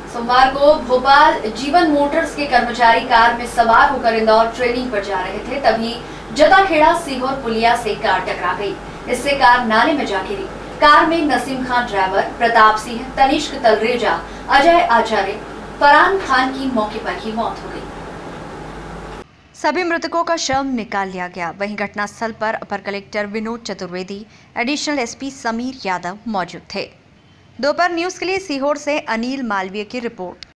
सोमवार को भोपाल जीवन मोटर्स के कर्मचारी कार में सवार होकर इंदौर ट्रेनिंग पर जा रहे थे, तभी जताखेड़ा सीहोर पुलिया से कार टकरा गई। इससे कार नाले में जा गिरी। कार में नसीम खान ड्राइवर, प्रताप सिंह, तनिष्क तलरेजा, अजय आचार्य, फरहान खान की मौके पर ही मौत हो गई। सभी मृतकों का शव निकाल लिया गया। वहीं घटनास्थल पर upper collector Vinod Chaturvedi, additional SP Sameer Yadav मौजूद थे। दोपहर न्यूज के लिए सीहोर से अनिल मालवीय की रिपोर्ट।